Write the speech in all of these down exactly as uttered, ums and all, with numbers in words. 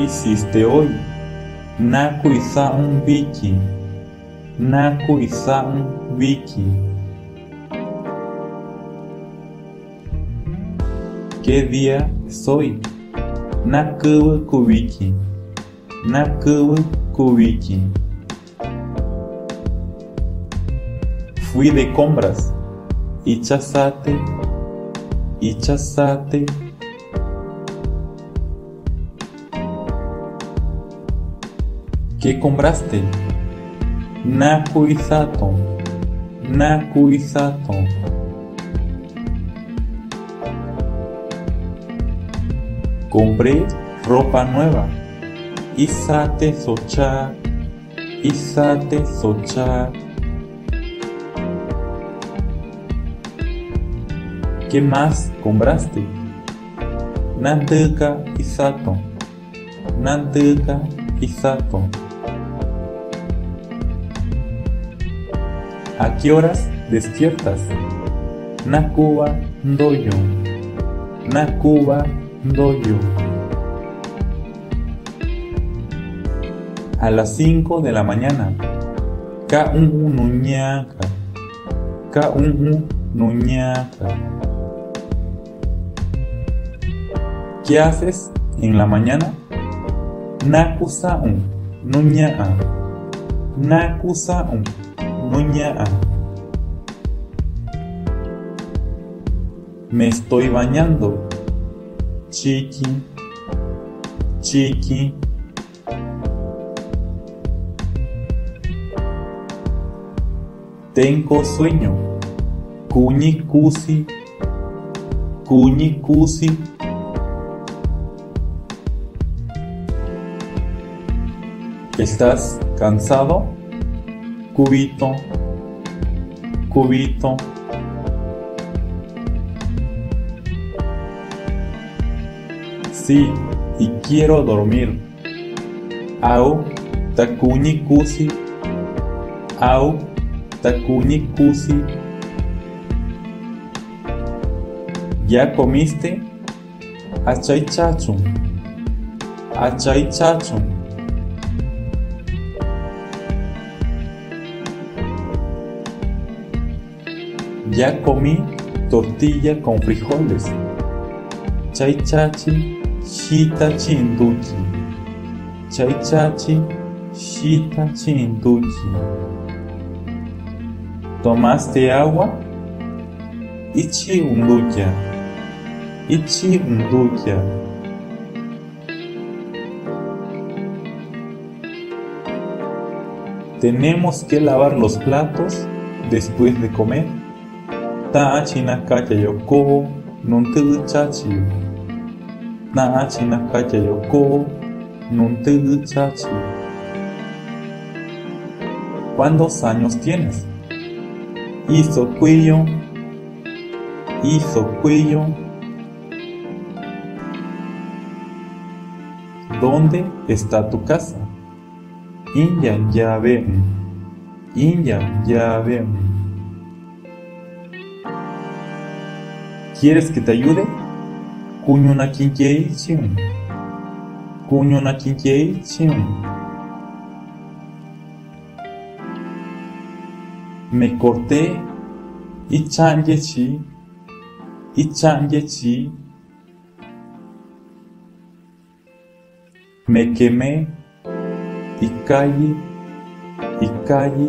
hiciste hoy? Naku isa'un Vicky. Naku isa'un Vicky. ¿Qué día es hoy? Nakubu kubiki. Nakubu kubiki. Fui de compras. Ichasate. Ichasate. ¿Qué compraste? Naku isato. Naku isato. Compré ropa nueva. Isate socha. Isate socha. ¿Qué más compraste? Nanduka isato. Nanduka isato. ¿A qué horas despiertas? Nakuba ndoyo. Nakuba ndoyo. A las cinco de la mañana. Ka un nuñaka. Ka un nuñaka. ¿Qué haces en la mañana? Nakusaun nuñaa. Nakusaun nuñaa. Me estoy bañando. Chiqui. Chiqui. Tengo sueño. Kuñi kusi. Kuñi kusi. ¿Estás cansado? Cubito. Cubito. Sí, y quiero dormir. Au takuni kusi. Au takuni kusi. ¿Ya comiste? Achay chachum. Achay chachum. Ya comí tortilla con frijoles. Chay chachi, shita chinduki. Chay chachi, shita chinduki. ¿Tomaste agua? Ichi undukia. Ichi undukia. ¿Tenemos que lavar los platos después de comer? Tachi nakaya yoko nuntu chachi. Tachi nakaya yoko nuntu chachi. ¿Cuántos años tienes? Hizo cuello. Hizo cuello. ¿Dónde está tu casa? Inyan ya ven. Inyan ya ven. ¿Quieres que te ayude? Kuño na kinkieichun. Kuño na kinkieichun. Me corté. Ichanyechi. Ichanyechi. Me quemé. Ikayi. Ikayi.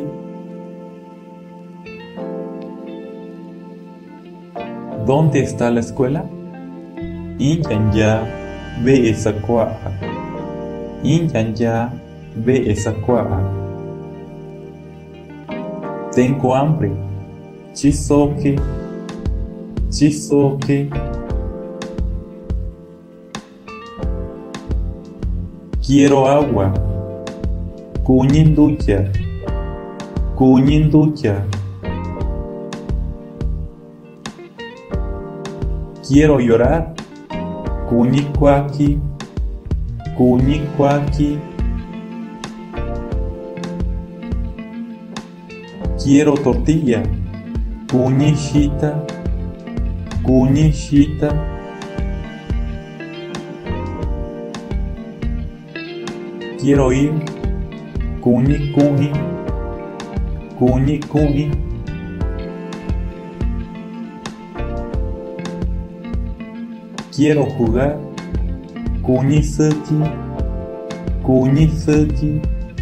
¿Dónde está la escuela? Inyan ya ve esa cuaja. Inyan ya ve esa cuaja. Tengo hambre. Chisoke. Chisoke. Quiero agua. Kuñindukia. Kuñindukia. Quiero llorar. Kuñikwaki. Kuñikwaki. Quiero tortilla. Kuñishita. Kuñishita. quiero ir. Cuñi cuñi. Cuñi cuñi. Quiero jugar. Cuñi suki. Cuñi suki.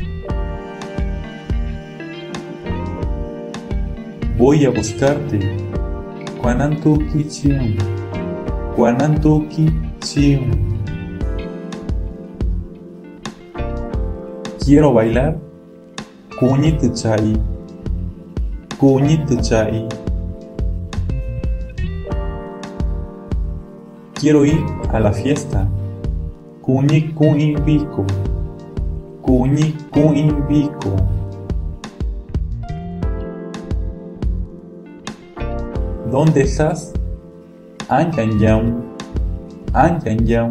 Voy a buscarte. Guanantuki chium. Guanantuki chium. Quiero bailar. Cuñi tuchai. Cuñi tuchai. Quiero ir a la fiesta. Cuñi cuñi bico. Cuñi cuñi bico. ¿Dónde estás? Anyanyam. Anyanyam.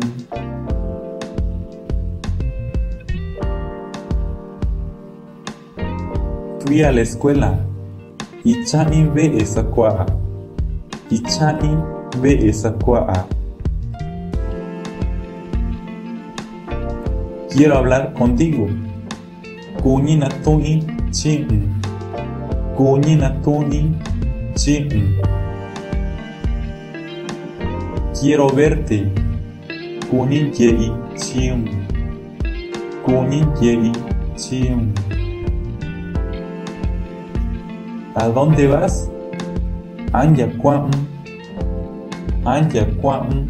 Fui a la escuela. Ichani ve esa cuaa. Ichani ve esa cuaa. Quiero hablar contigo. Cuñi natuni chin. Cuñi natuni chin. Quiero verte. Cuñi yei chin. Cuñi yei chin. ¿A dónde vas? Anya Kwan. Anya Kwan.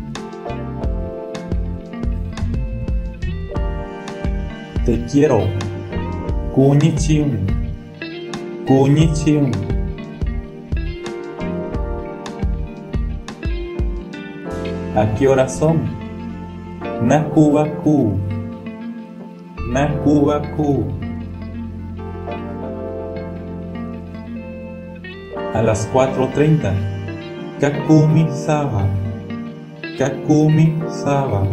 Te quiero. Cuñi chium. Cuñi chium. ¿A qué horas son? Nakubaku. Nakubaku. A las cuatro treinta. Kakumi Saba. Kakumi Saba.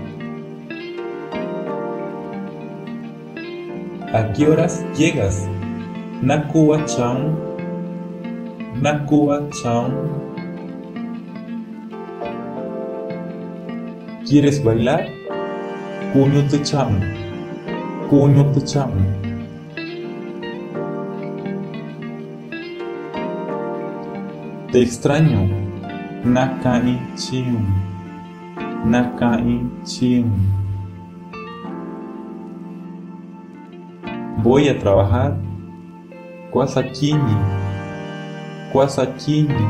¿A qué horas llegas? Nakuba-chan. Nakuba-chan. ¿Quieres bailar? Kuñutu-chan. Kuñutu-chan. Te extraño. Nakai-chiun. Nakai-chiun. Voy a trabajar. Kwasakini. Kwasakini.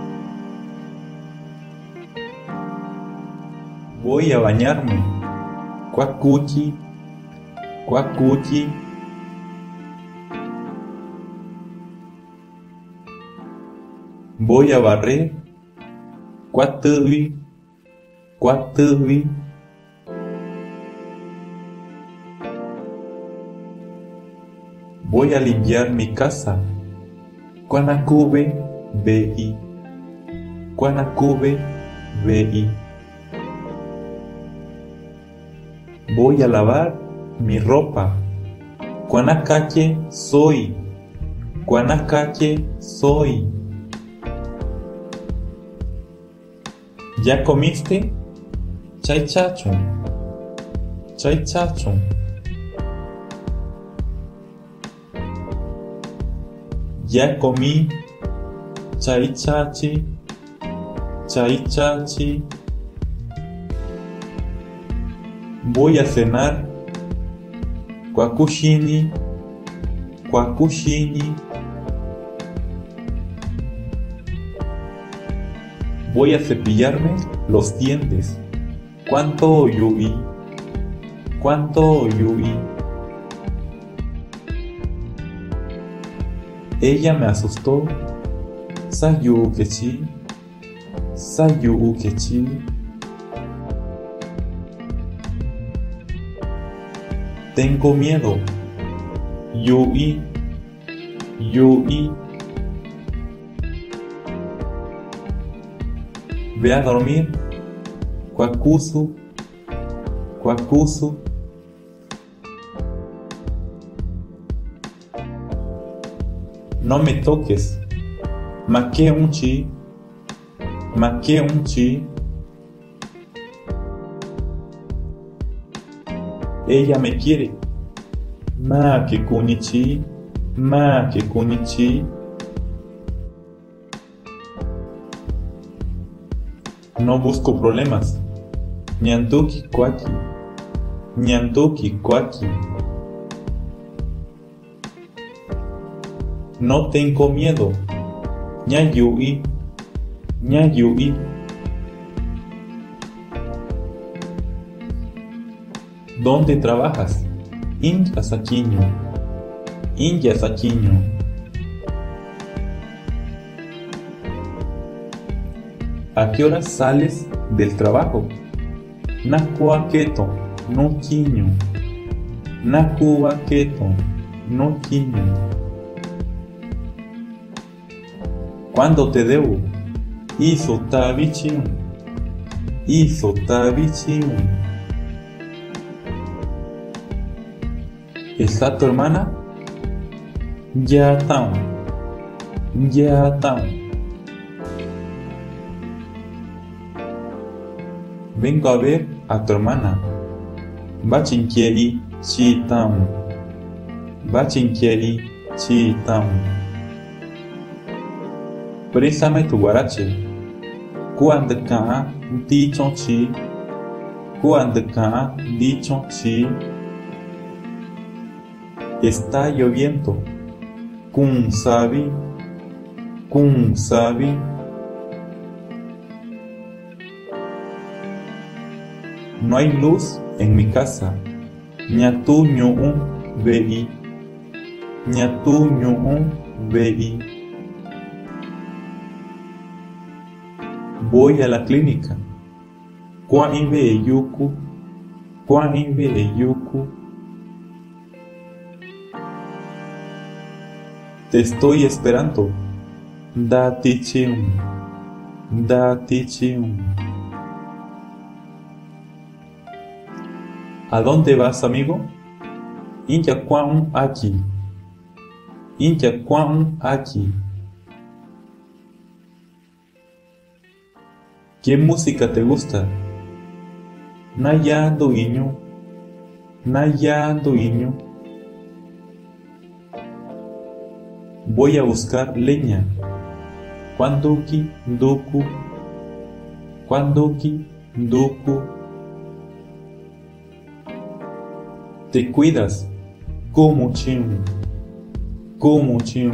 Voy a bañarme. Kwakuchi. Kwakuchi. Voy a barrer. Kwatubi. Kwatubi. Voy a limpiar mi casa. Kwanakube bei. Kwanakube bei. Voy a lavar mi ropa. Kwanakache soy. Kwanakache soy. ¿Ya comiste? Chai-chacho. Chai-chacho. Ya comí. Chai-chachi. Chai-chachi. Voy a cenar. Kwakushini. Kwakushini. Voy a cepillarme los dientes. ¿Cuánto yui? ¿Cuánto yui? Ella me asustó. Sayu ukechi. Sayu ukechi. Tengo miedo. Yui. Yui. Ve a dormir. Kwakusu. Kwakusu. No me toques. Make un chi. Make un chi. Ella me quiere. Ma que kunichi, ma que kunichi. No busco problemas. Ñantuki kwaki, ñantuki kwaki. No tengo miedo. Ñayui, ñayui. ¿Dónde trabajas? Inja saquiño, inja saquiño. ¿A qué hora sales del trabajo? Nakuaketo, no quiño. Nakuaketo, no quiño. ¿Cuándo te debo? Iso tabichiun, iso tabichiun. ¿Está tu hermana? Ya tan, ya tan. Vengo a ver a tu hermana. Bachinkieri chi tan. Bachinkieri chi tan. Préstame tu guarache. Cuando ka dicho chi. Cuando ka dicho chi. Está lloviendo. Kun sabi, kun sabi. No hay luz en mi casa. Ñatu ñu'un ve'i. Ñatu ñu'un ve'i. Voy a la clínica. Kua'in ve'eyuku. Kua'in ve'eyuku. Te estoy esperando. Datichiun. Datichiun. ¿A dónde vas, amigo? Inja kuan aquí. Inja kuan aquí. ¿Qué música te gusta? Nayando iño. Nayando iño. Voy a buscar leña. Kwanduki nduku. Kwanduki nduku. Te cuidas. Como chin. Como chin.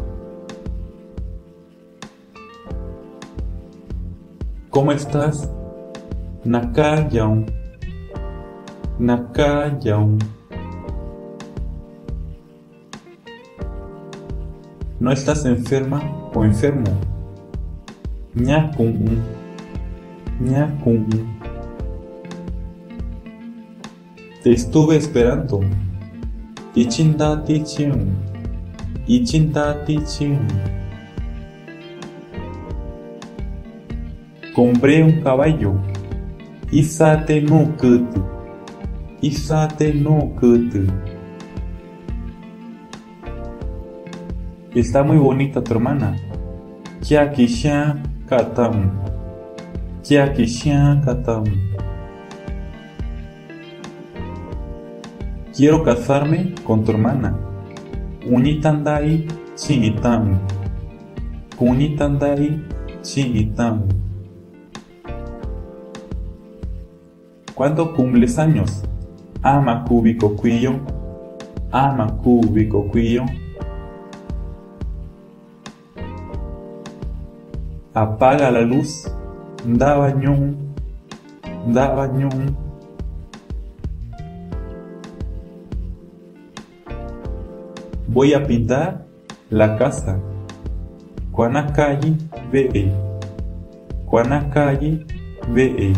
¿Cómo estás? Nakayaun. Nakayaun. ¿No estás enferma o enfermo? Ñakun. Ñakun. Te estuve esperando. Ichinda tichiun. Ichinda tichiun. Compré un caballo. Isate no kutu. Isate no kutu. Está muy bonita tu hermana. Kyakishan katam. Kyakishan katam. Quiero casarme con tu hermana. Unitandai chinitam. Unitandai chinitam. ¿Cuándo cumples años? Ama cúbico cuillo. Ama cúbico cuillo. Apaga la luz. Da bañón. Da bañón. Voy a pintar la casa. Kuanacalle ve. Kuanacalle ve.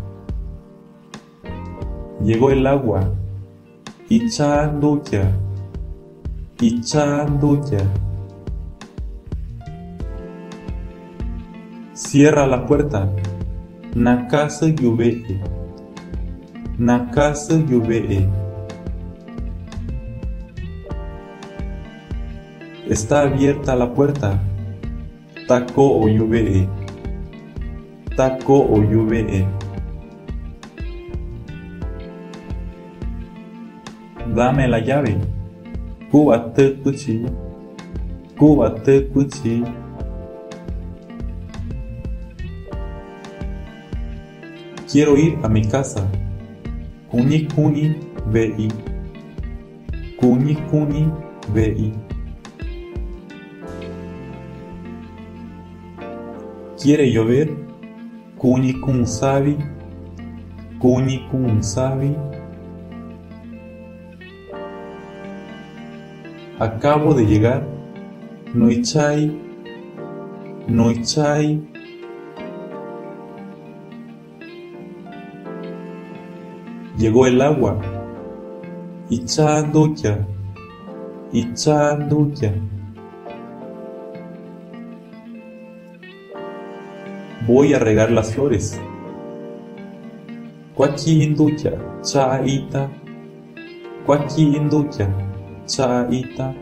Llegó el agua. Ichanduya. Ichanduya. Cierra la puerta. Nakasa yuvee. Nakasa yuvee. Está abierta la puerta. Tako o yuvee. Tako o yuvee. Dame la llave. Cuba te cuchi, Cuba te cuchi. Quiero ir a mi casa. Kuni kuni vei. Kuni kuni vei. Quiere llover. Kuni kun sabi. Kuni kun sabi. Acabo de llegar. Noichai. Noichai. Llegó el agua. Ichanducha. Ichanducha. Voy a regar las flores. Cuaquinducha. Chaita. Cuaquinducha. Chaita.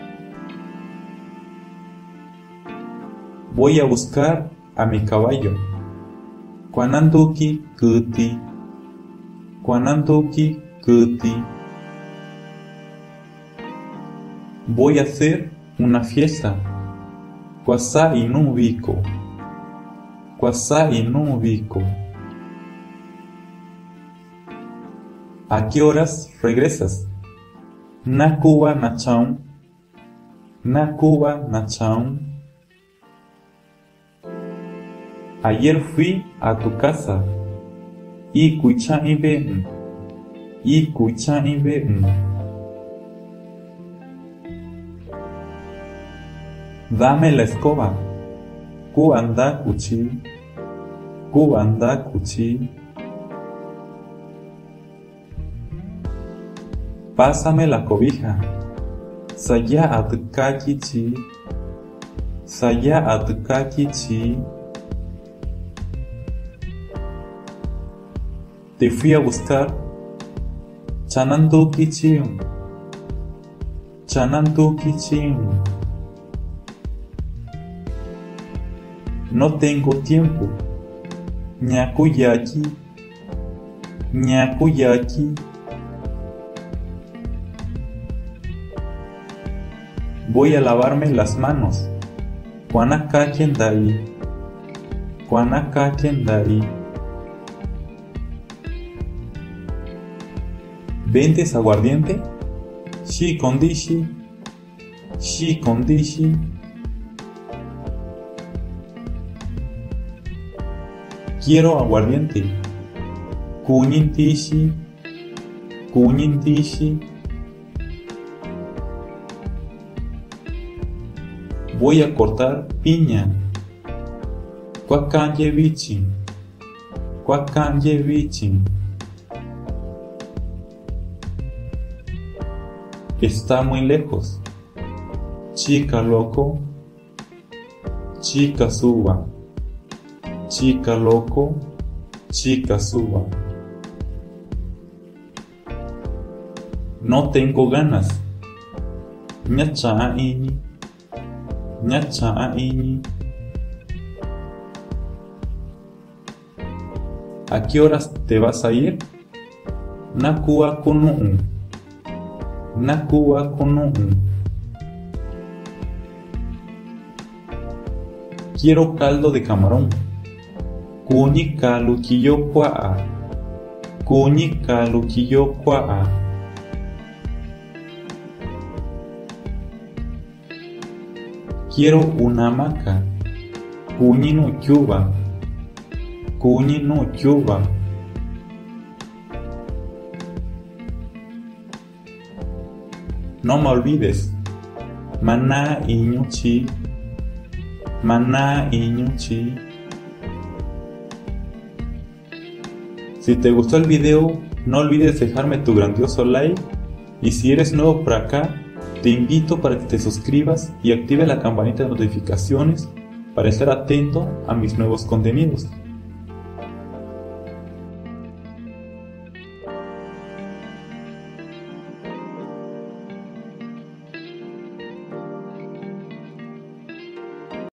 Voy a buscar a mi caballo. Kwananduki kuti. Kwananduki kuti. Voy a hacer una fiesta. Kwasa inubiko. Kwasa inubiko. ¿A qué horas regresas? Nakuba nachaun. Nakuba nachaun. Ayer fui a tu casa. Y kucha ibe. Y kucha ibe. Dame la escoba. Kuanda kuchi. Kuanda kuchi. Pásame la cobija. Saya atkakichi. Saya atkakichi. Te fui a buscar. Chanandukichi. Chanandukichi. No tengo tiempo. Nyakuyaki. Nyakuyaki. Voy a lavarme las manos. Kwanakakendai. Kwanakakendai. ¿Vendes aguardiente? Shi kondishi. Shi kondishi. Quiero aguardiente. Kunintishi. Kunintishi. Voy a cortar piña. Kwakanyevichi. Kwakanyevichi. Está muy lejos. Chica loco. Chica suba. Chica loco. Chica suba. No tengo ganas. Ñacha ini. Ñacha ini. ¿A qué horas te vas a ir? Nakua kunu. Nakua kunu. Quiero caldo de camarón. Kuni kalu kiyo kwaa. Kuni kalu kiyo kwaa. Quiero una hamaca. Kuni no chuba. Kuni no chuba. No me olvides. Maná iñuchi. Maná iñuchi. Si te gustó el video, no olvides dejarme tu grandioso like. Y si eres nuevo por acá, te invito para que te suscribas y active la campanita de notificaciones para estar atento a mis nuevos contenidos.